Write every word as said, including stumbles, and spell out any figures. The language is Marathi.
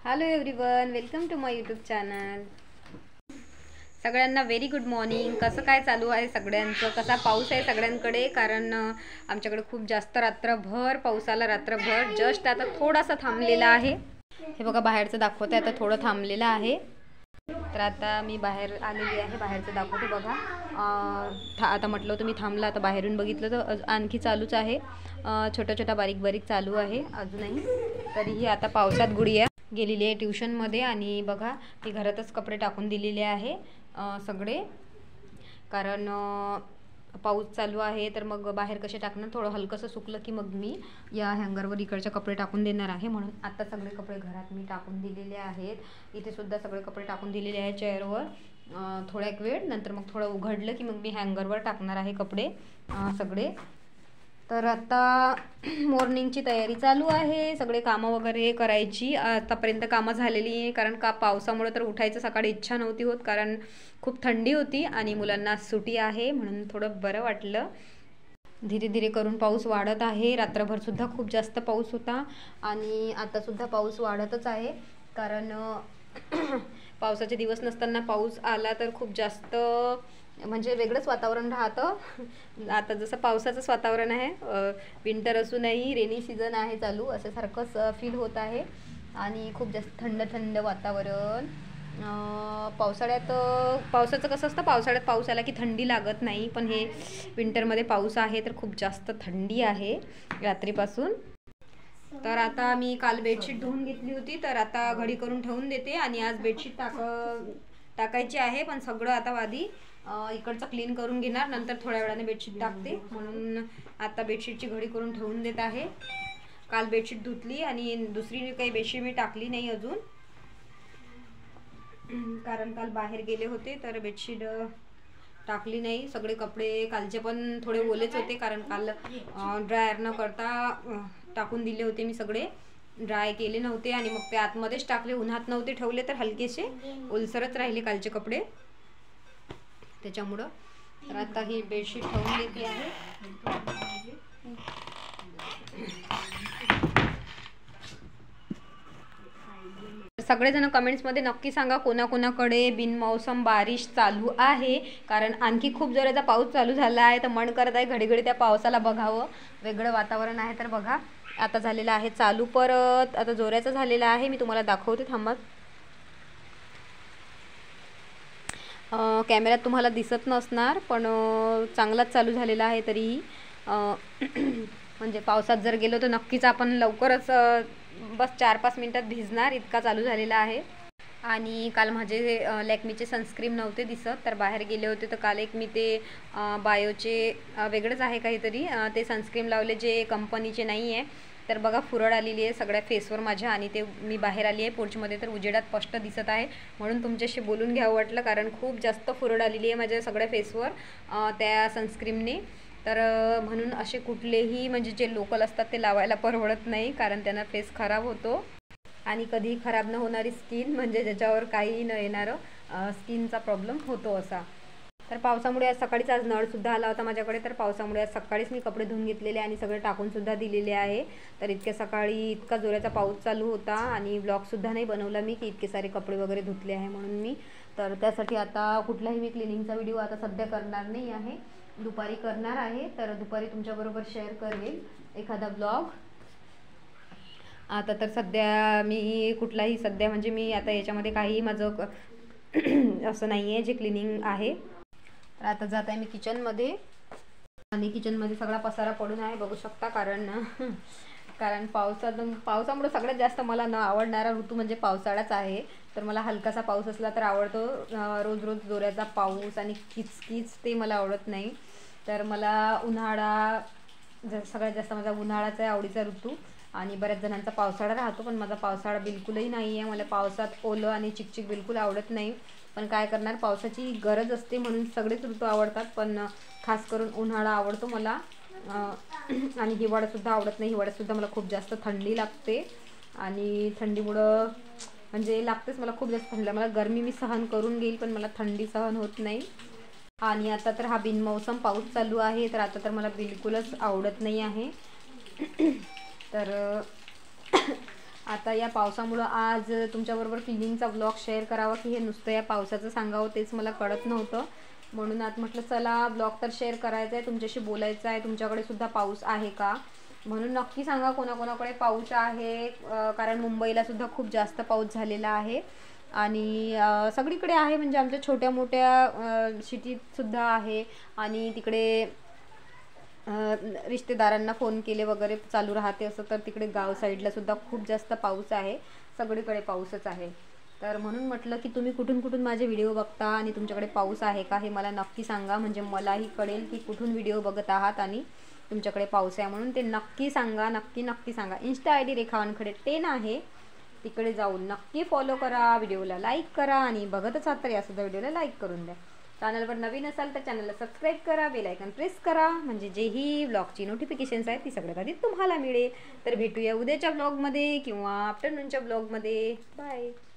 Hello everyone, welcome to my YouTube channel. सगळ्यांना व्हेरी गुड मॉर्निंग. कसं काय चालू आहे सगळ्यांचं? कसा पाऊस आहे सगळ्यांकडे? कारण आमच्याकडे खूप जास्त रात्रभर पाऊस आला. रात्रभर जस्ट आता थोडासा थांबलेला आहे. हे बघा बाहेरचं दाखवते, आता थोडं थांबलेलं आहे. तर आता मी बाहेर आलेली आहे, बाहेरचं दाखवते बघा. आता म्हटलं होतं मी थांबला, आता बाहेरून बघितलं तर आणखी चालूच आहे. छोटा छोटा बारीक बारीक चालू आहे अजूनही. तरीही आता पावसात गुडिया गेलेली आहे ट्युशनमध्ये. आणि बघा मी घरातच कपडे टाकून दिलेले आहे सगळे, कारण पाऊस चालू आहे. तर मग बाहेर कसे टाकणार, थोडं हलकंसं सुकलं की मग मी या हँगरवर इकडचे कपडे टाकून देणार आहे. म्हणून आता सगळे कपडे घरात मी टाकून दिलेले आहेत. इथे सुद्धा सगळे कपडे टाकून दिलेले आहेत चेअरवर. थोडा एक वेळ नंतर मग थोडं उघडलं की मग मी हँगरवर टाकणार आहे कपडे सगळे. तर आता मॉर्निंगची तयारी चालू आहे, सगळे कामं वगैरे करायची. आतापर्यंत कामं झालेली आहे, कारण का पावसामुळे तर उठायचं सकाळी इच्छा नव्हती होत, कारण खूप थंडी होती आणि मुलांना सुट्टी आहे म्हणून थोडं बरं वाटलं. धीरे धीरे करून पाऊस वाढत आहे. रात्रभरसुद्धा खूप जास्त पाऊस होता आणि आतासुद्धा पाऊस वाढतच आहे. कारण पावसाचे दिवस नसताना पाऊस आला तर खूप जास्त म्हणजे वेगळंच वातावरण राहतं. आता जसं पावसाचंच वातावरण आहे, विंटर असूनही रेनी सीझन आहे चालू, असं सारखंच फील होत आहे. आणि खूप जास्त थंड थंड वातावरण. पावसाळ्यात पावसाचं कसं असतं, पावसाळ्यात पाऊस आला की थंडी लागत नाही, पण हे विंटरमध्ये पाऊस आहे तर खूप जास्त थंडी आहे रात्रीपासून. तर आता मी काल बेडशीट धुवून घेतली होती, तर आता घडी करून ठेवून देते आणि आज बेडशीट टाक टाकायची आहे. पण सगळं आता आधी इकडचं क्लीन करून घेणार, नंतर थोड्या वेळाने बेडशीट टाकते. म्हणून आता बेडशीटची घडी करून ठेवून देत आहे. काल बेडशीट धुतली आणि दुसरी काही बेडशीट मी टाकली नाही अजून, कारण काल बाहेर गेले होते तर बेडशीट टाकली नाही. सगळे कपडे कालचे पण थोडे ओलेच होते, कारण काल ड्रायर न करता टाकून दिले होते मी, सगळे ड्राय केले नव्हते आणि मग ते आतमध्येच टाकले, उन्हात नव्हते ठेवले, तर हलकेसे ओलसरच राहिले कालचे कपडे त्याच्यामुळं. तर आता ही बेडशीट ठेवून देते आहे. सगळेजण कमेंट्समध्ये नक्की सांगा कोणाकोणाकडे बिनमौसम बारिश चालू आहे, कारण आणखी खूप जोराचा पाऊस चालू झाला आहे. तर मन करत आहे घडी घडी त्या पावसाला बघावं, वेगळं वातावरण आहे. तर बघा आता झालेलं आहे चालू, परत आता जोराचं झालेलं आहे. मी तुम्हाला दाखवते थांबा. कॅमेऱ्यात तुम्हाला दिसत नसणार, पण चांगलाच चालू झालेला आहे. तरीही म्हणजे पावसात जर गेलो तर नक्कीच आपण लवकरच बस चार पाच मिनटात भिजणार, इतका चालू झालेला आहे. आणि काल माझे लॅक्मीचे सनस्क्रीन नव्हते दिसत, तर बाहेर गेले होते. तर काल एक मी ते बायोचे वेगळंच आहे काहीतरी ते सनस्क्रीन लावले, जे कंपनीचे नाही आहे. तर बघा फुरड आलेली आहे सगळ्या फेसवर माझ्या, आणि ते मी बाहेर आली आहे पोर्चमध्ये, तर उजेडात स्पष्ट दिसत आहे. म्हणून तुमच्याशी बोलून घ्यावं वाटलं, कारण खूप जास्त फुरड आलेली आहे माझ्या सगळ्या फेसवर त्या सनस्क्रीनने. तर म्हणून असे कुठलेही म्हणजे जे लोकल असतात ते लावायला परवडत नाही, कारण त्यांना फेस खराब होतो. आणि कधीही खराब न होणारी स्किन म्हणजे ज्याच्यावर काही न येणारं स्किनचा प्रॉब्लेम होतो असा. तर पावसामुळे आज सकाळीच आज नळसुद्धा आला होता माझ्याकडे, तर पावसामुळे आज सकाळीच मी कपडे धुवून घेतलेले आणि सगळे टाकूनसुद्धा दिलेले आहे. तर इतक्या सकाळी इतका जोराचा पाऊस चालू होता आणि ब्लॉगसुद्धा नाही बनवला मी, की इतके सारे कपडे वगैरे धुतले आहे म्हणून मी. तर त्यासाठी आता कुठलाही मी क्लिनिंगचा व्हिडिओ आता सध्या करणार नाही आहे, दुपारी करणार आहे. तर दुपारी तुमच्याबरोबर शेअर करेल एखादा ब्लॉग. आता तर सध्या मी कुठलाही सध्या म्हणजे मी आता याच्यामध्ये काही माझं असं नाही आहे जे क्लिनिंग आहे. तर आता जात आहे मी किचनमध्ये, आणि किचनमध्ये सगळा पसारा पडून आहे बघू शकता. कारण कारण पावसात पावसामुळे सगळ्यात जास्त मला न आवडणारा ऋतू म्हणजे पावसाळाच आहे. तर मला हलकासा पाऊस असला तर आवडतो, रोज रोज जोराचा पाऊस आणि किचकिच ते मला आवडत नाही. तर मला उन्हाळा सगळ्यात जास्त माझा उन्हाळाचा आहे आवडीचा ऋतू, आणि बऱ्याच जणांचा पावसाळा राहतो, पण माझा पावसाळा बिलकुलही नाही आहे. मला पावसात ओलं आणि चिकचिक बिलकुल आवडत नाही. पण काय करणार, पावसाची गरज असते म्हणून सगळेच ऋतू आवडतात, पण खास करून उन्हाळा आवडतो मला. आणि हिवाळासुद्धा आवडत नाही. हिवाळ्यातसुद्धा मला खूप जास्त थंडी लागते, आणि थंडीमुळं म्हणजे लागतेच मला खूप जास्त थंडी. मला गरमी मी सहन करून घेईल, पण मला थंडी सहन होत नाही. आणि आता तर हा बिनमौसम पाऊस चालू आहे, तर आता तर मला बिलकुलच आवडत नाही आहे. तर आता या पावसामुळं आज तुमच्याबरोबर क्लिनिंगचा ब्लॉग शेअर करावा की हे नुसतं या पावसाचं सांगावं तेच मला कळत नव्हतं. म्हणून आज म्हटलं चला ब्लॉग तर शेअर करायचा आहे, तुमच्याशी बोलायचं आहे. तुमच्याकडे सुद्धा पाऊस आहे का म्हणून नक्की सांगा कोणाकोणाकडे पाऊस आहे. कारण मुंबईला सुद्धा खूप जास्त पाऊस झालेला आहे आणि सगळीकडे आहे, म्हणजे आमच्या छोट्या मोठ्या सिटीतसुद्धा आहे. आणि तिकडे रिश्तेदारांना फोन केले वगैरे चालू राहते असं, तर तिकडे गाव साईडला सुद्धा खूप जास्त पाऊस आहे. सगळीकडे पाऊसच आहे. तर म्हणून म्हटलं की तुम्ही कुठून कुठून माझे व्हिडिओ बघता आणि तुमच्याकडे पाऊस आहे का हे मला नक्की सांगा, म्हणजे मलाही कळेल की कुठून व्हिडिओ बघत आहात आणि तुमच्याकडे पाऊस आहे म्हणून. ते नक्की सांगा, नक्की नक्की सांगा. Insta I D Rekha Wankhede ten आहे, तिकडे जाऊन नक्की फॉलो करा, व्हिडिओला लाईक करा आणि बघतच आहात तर यासुद्धा व्हिडिओला लाईक करून द्या. चॅनलवर नवीन असाल तर चॅनलला सबस्क्राईब करा, बेल आयकॉन प्रेस करा, म्हणजे जेही व्लॉगची नोटिफिकेशन्स आहेत ती सगळ्यात आधी तुम्हाला मिळेल. तर भेटूया उद्याच्या ब्लॉगमध्ये किंवा आफ्टरनूनच्या ब्लॉगमध्ये. बाय.